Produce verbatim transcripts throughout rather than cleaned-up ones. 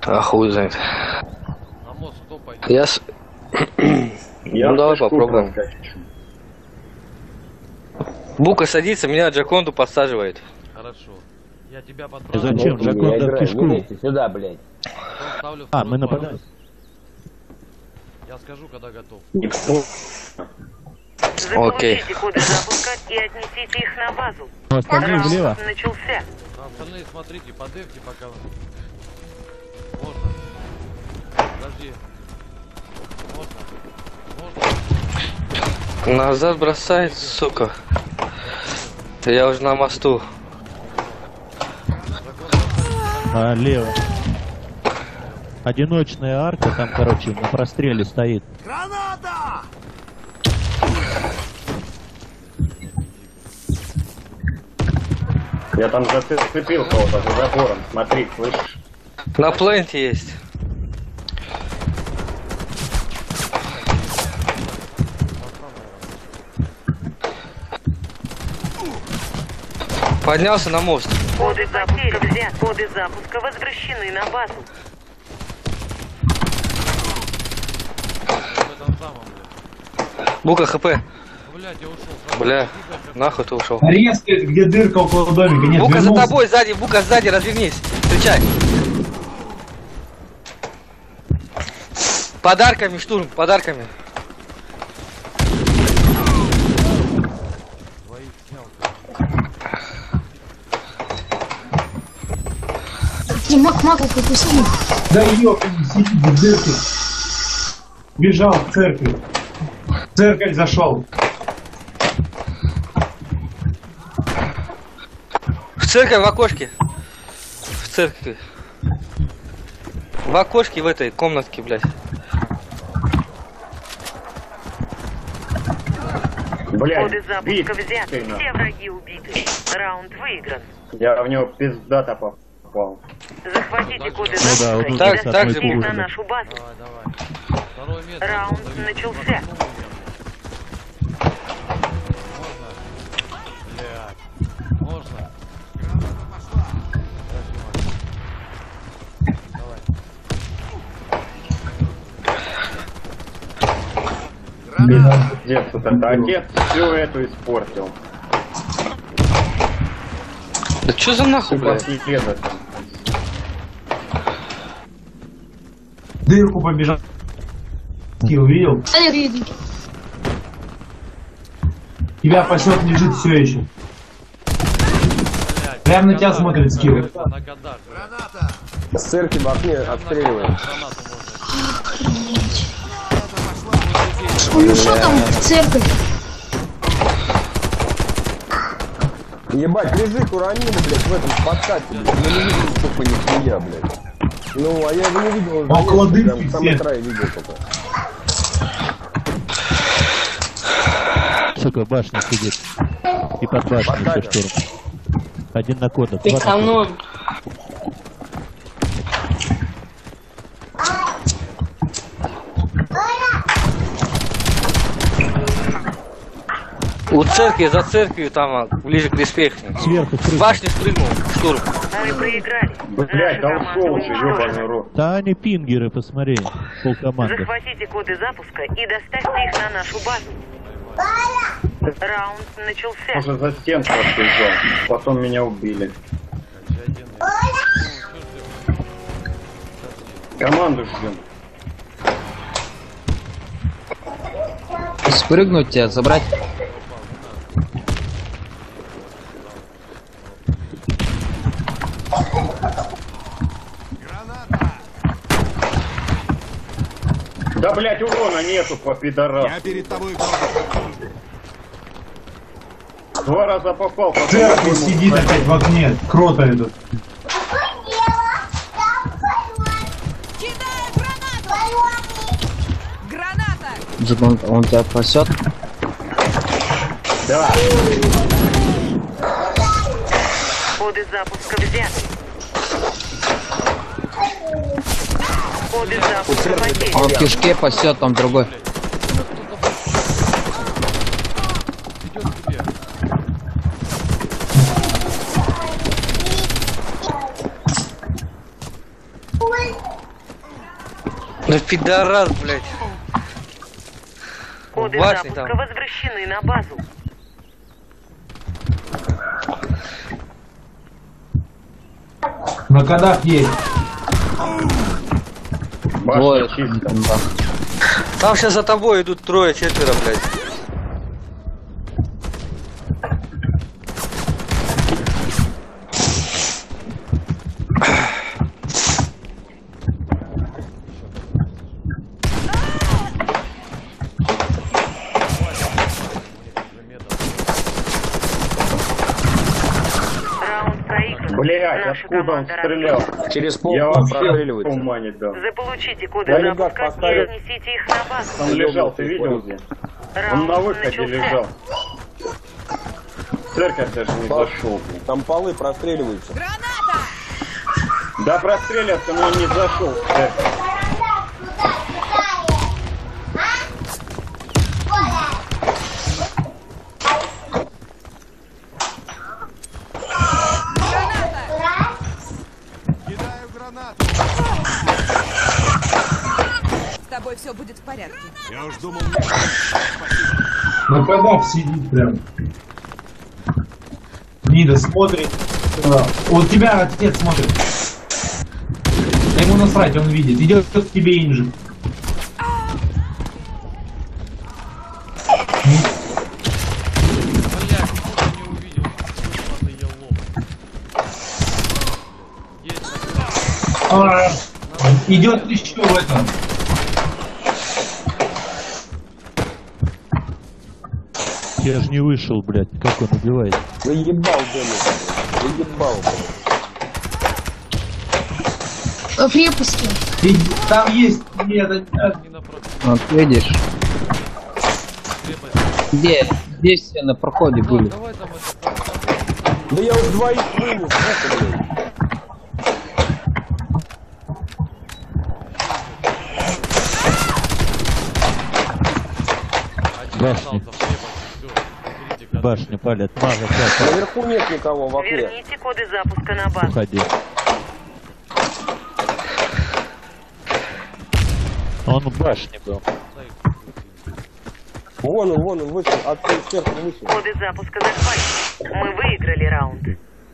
А хуй знает. На мост кто пойдет? Я с... Ну давай попробуем. Бука садится, меня Джаконду подсаживает. Хорошо. Я тебя подбрасываю. Зачем? Джаконда в кишку. Сюда, блядь. А, мы нападаем. Я скажу, когда готов. Заполучите коды запуска и отнесите их на базу. Но остальные влево. Начался. А остальные смотрите, подевьте пока. Можно? Подожди. Можно? Можно? Назад бросает, сука. Я уже на мосту. А, лево. Одиночная арка там, короче, на простреле стоит. Граната! Я там зацепил кого-то за забором. Смотри, слышишь? На пленте есть. Поднялся на мост. Коды запуска взят. Коды запуска возвращены на базу. В этом самом, блядь. Бука хп. Блядь, я ушел. Бля, нахуй ты ушел. Резко, где дырка около домика. Нет, Бука за вернулся. тобой, сзади, Бука сзади, развернись. Встречай. Подарками, штурм, подарками. Двоих снял. Ты мак мак какой сильный. Да ёпта, сидит в дырке. Бежал в церковь. В церковь зашел. В церковь, в окошке. В церкви. В окошке в этой комнатке, блядь. Блядь, Коды запуска бить взят. ты, нахуй. Все враги убиты. Раунд выигран. Я в него пиздато попал. Захватите коды Ну да, вот запуска и тут Так, с так одной же доставьте их будет. на нашу базу. Давай, давай. Второе место. Раунд Завис. начался. Можно? Блядь. Можно? Давай. Отец, вот это отец всю эту испортил. Да чё за нахуй, блядь? Последа там. Дырку побежал. Ты увидел? А я видел. Тебя пасет лежит все еще. Блядь, Прям на тебя кадах, смотрит скилл. На кадах. Граната! С церкви в окне обстреливаем. Гранату можно. Ну что там в церковь? Ебать, лежит уронили, блядь, в этом подкате, блядь. Я не видел, сколько нихуя, блядь. Ну, а я его не видел. уже Около нет, дырки прям в самый все. край видел только. Сука, башня сидит. И под башней еще Подкатер. штурм. Один на кодах. Ты два на кодах. канон. У церкви, за церковью, там, а, ближе к респекту. Сверху В крыша. башню спрыгнул, штурм. Мы проиграли. Блядь, да Наша ушел команда уже, ебаный уничтожена. рот. Да они пингеры, посмотри. Полкоманды. Захватите коды запуска и доставьте их на нашу базу. Раунд начался. Уже за стенку отбежал. Потом меня убили. Команду ждем. Спрыгнуть тебя, забрать. Да, блядь, урона нету по пидорам. Я перед тобой. Два раза попал, потом Церковь ему сидит всадил. опять в окне. Крота идут. Кидаю гранату! Граната! Он, он тебя пасет. Да. Коды запуска взяты. Коды запуска потеряны. Он в кишке пасет, там другой. Идет к тебе. Ну пидорас, блядь. Коды Башни запуска там. возвращены на базу. На кодах есть. Двое. Там сейчас за тобой идут трое, четверо, блядь. Раунд проигран. Блять, Наша откуда он команда стрелял? Через пол Я он вообще в простреливается. тумане дал. Заполучите коды Я ребят запуска и поставил. отнесите их на базу. Он лежал, ты видел где? Он на Раунд выходе начался. лежал. Церковь даже не зашел. Там полы простреливаются. Граната! Да простреливаться, но он не зашел в церковь. С тобой все будет в порядке. На кодах сидит прям. Нида смотрит. А, вот тебя отец смотрит. Ему насрать, он видит. Идет к тебе инжи. Блядь, кто не увидел. Ебаный я лох. Есть А, идет еще в этом. Я же не вышел, блядь, как он убивает. Заебал, Денис. Заебал, блядь. В крепости. И там есть. Нет, а, не напротив Вот видишь? крепости. Где? Здесь все на проходе были. Давай там это... да я уж двоих вынес, это, блядь. Один Башни. остался в крепости, все. Берите коды. Башня палят. Мага, сейчас, Наверху нет никого в окне. Верните коды запуска на базу. уходи. Он в башне был. Вон он, вон он вышел. Отсюда сверху вышел. Коды запуска захвачены. Мы выиграли раунд.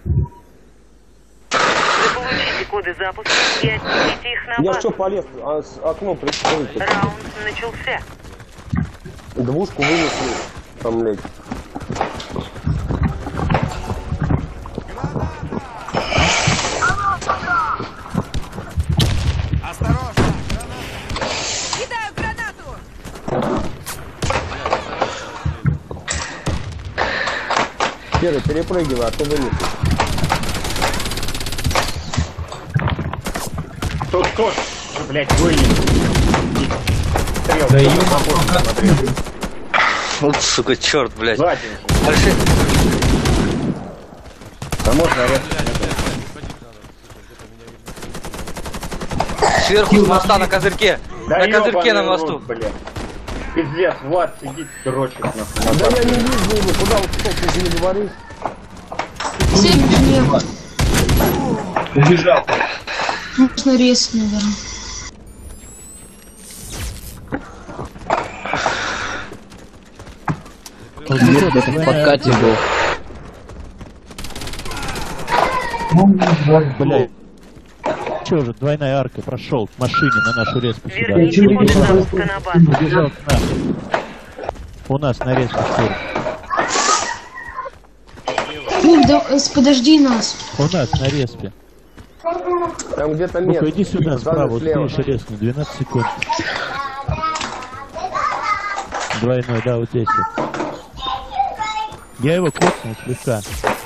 Заполучите коды запуска и отнесите их на Я базу. что полез? А, с окно прикройте. Раунд начался. Двушку вынесли. Там, блядь. Кидаю гранату! Серый, перепрыгивай, а то вынесли. Тут кот, блять, вынес. Стрел. Да на ё-моё, проходе как смотрел. Вот, сука, черт, блядь. Сзади. Дальше. Да можно резать. Сверху с моста на козырьке. Да На козырьке на ёбаный мосту. рот, блядь. Пиздец, Влад сидит, дрочит нахуй. на Да я башне. не вижу его. Куда он что, ты же не говоришь? Церковь слева. Убежал. Нужно резать, наверное. Вот где-то в подкате был. Блядь. Че же, двойная арка прошел к машине на нашу респу сюда. Верните коды запуска на базу. Убежал к нам. У нас на респу сверху. Фу, да, э, подожди нас. У нас на респе. Там где-то нет. Ну-ка, иди сюда справа, слева. успеешь резкнуть. двенадцать секунд. Двойной, да, вот здесь. вот. Я его кокнул слегка.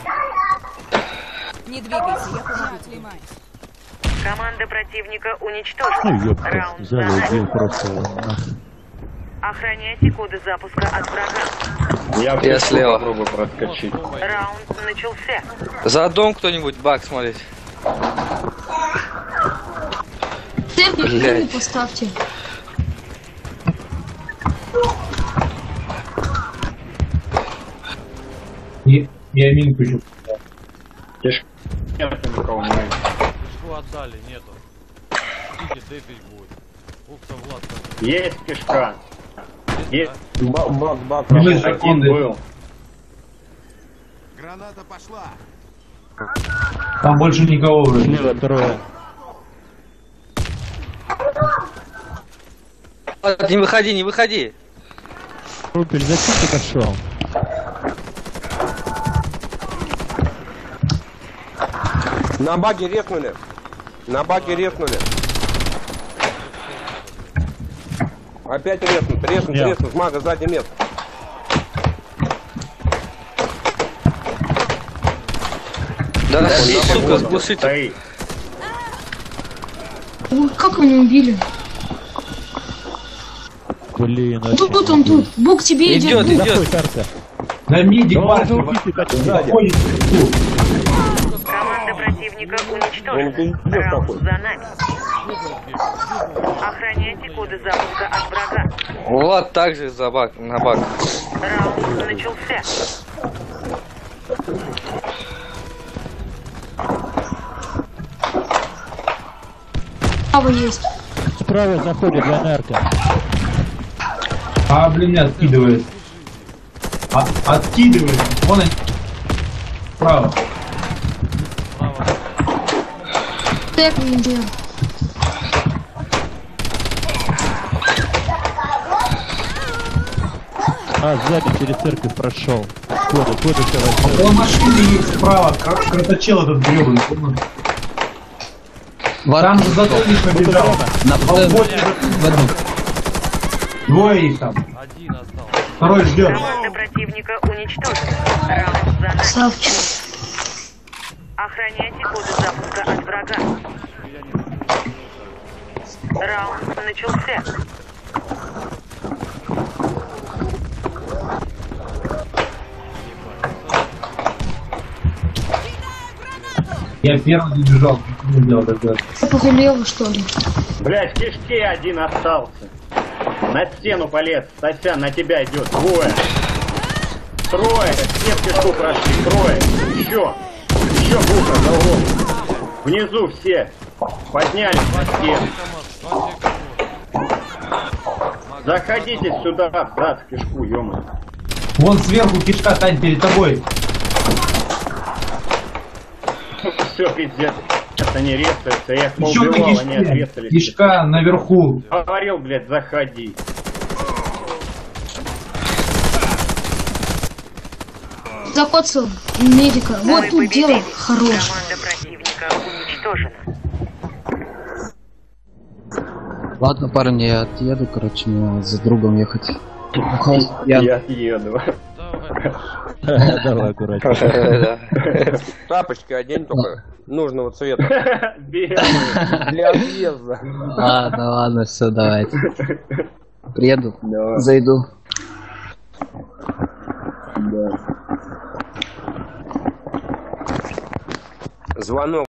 Не двигайся, я помогу тебе. Команда противника Ну, уничтожена. ёб, Раунд взял и за убил нами. просто его. нахуй. Охраняйте коды запуска от врага. Я, Я в слева. попробую проскочить. Раунд начался. За дом кто-нибудь бак смотреть. Церковь Блядь. мины поставьте. Я, я минку еще. Тяжко. Нет никого, мы. Флешку отдали, нету. Идите, дэпить будет. Ух ты, Влад. Есть кишка. Есть. Бак, бак, бак. Ну, мы Один секунды. был. Граната пошла. Там больше никого уже. Слева трое. Не выходи, не выходи. Рупель, зачем ты пошел? На баге резнули. На баге резнули. Опять резнут, резнут, Нет. резнут. Мага сзади мест. Да здесь, сука, сглушите. Стоит. Ой, как его не убили? Блин, Тут, тут он тут. Бог тебе Идет, идет. Бог. идет. Какой карта? На миде Ну, парни уже убийцы почти. заходит. Команда противника Он уничтожена. пиздец Раунд какой. за нами. Охраняйте коды запуска от врага. Вот так же за бак, на бак. Раунд начался. Право есть. Справа заходит для нарко. А, блин, меня откидывает. А, откидывает. Вон они. Справа. Так не делал. А, сзади через церковь прошел. Коды, коды все А возьмет. около машины есть справа. Кр- Кроточел этот гребаный. Там же затыльник побежал. На А в вот в одну. двое их там. Один остался. Второй ждет. Команда противника уничтожена. Раунд за нами. Красавчик. Охраняйте коды запуска от врага. Раунд начался. Я первый добежал. Не сделал тогда. Погулел, что ли? Блять, кишки один остался. На стену полез. Сосян, на тебя идет. Двое. Трое. Все в кишку прошли. Трое. Еще. Еще буха за углом. Внизу все. Поднялись на стену. Заходите сюда, брат, в кишку, ё-моё. Вон сверху кишка, Тань, перед тобой. Все, пиздец. Они резаются, я их Еще на поубивал, они кишке. отрезались. Кишка наверху. Говорил, блядь, заходи. Закоцал медика. Вот Вы тут победили. дело хорош. Команда противника уничтожена. Ладно, парни, я отъеду, короче, мне за другом ехать. Я, Я... съеду. Давай. Давай, аккуратно. Да. Тапочки одень только нужного цвета. Белый. Для отъезда. Ладно, ладно, все, давайте. Приеду, Давай. зайду. Звонок.